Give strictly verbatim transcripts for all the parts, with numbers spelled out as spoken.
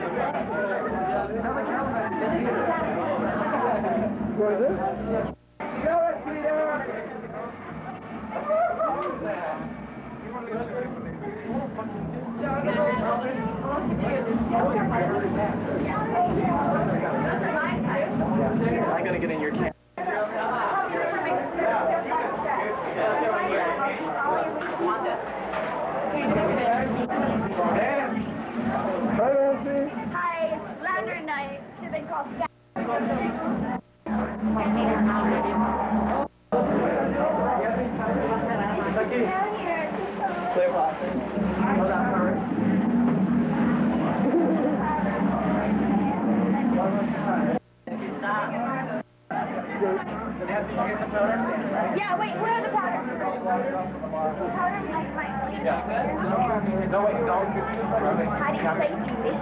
What is it? Show it, Peter! I gotta get in your camp. Hi, it's Slander night. Should have been called Down here. Clear boxing. Hold on, hurry. Yeah, wait, where are the powder? Powder, like my Yeah. No, wait, don't. How do you say English?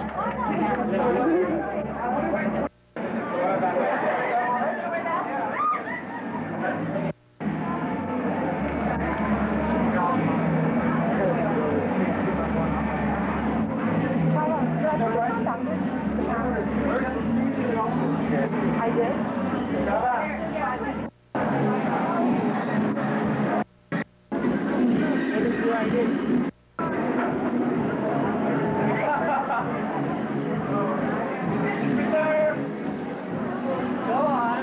I did? I did. Go on.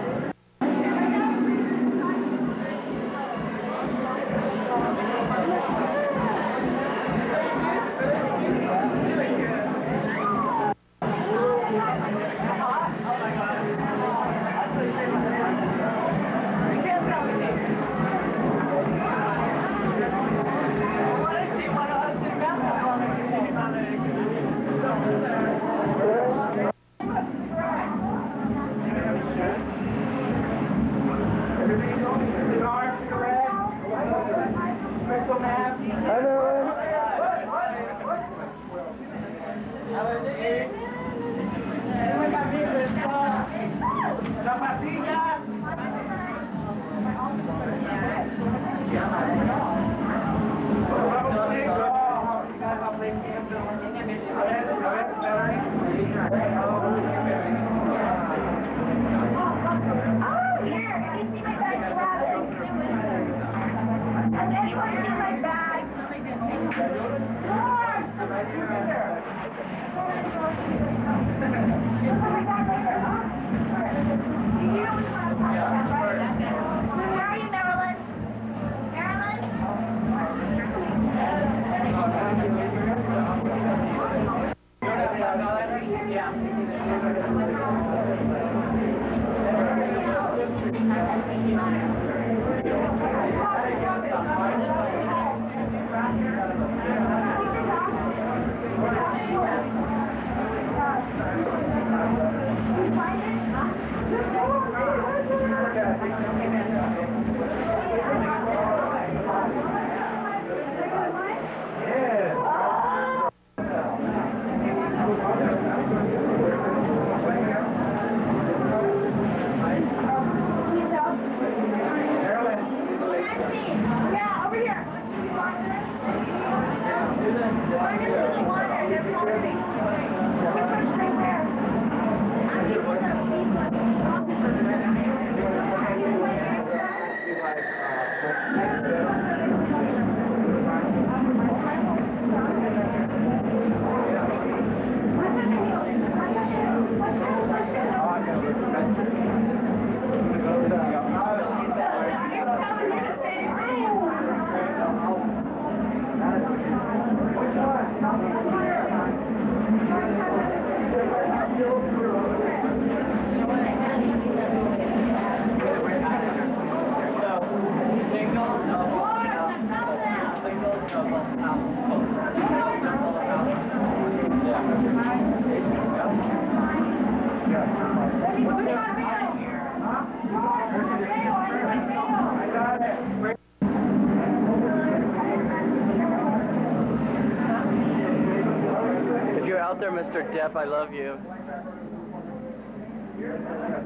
Where are you, Marilyn? Marilyn? Yeah, over here. If you're out there, Mister Depp, I love you.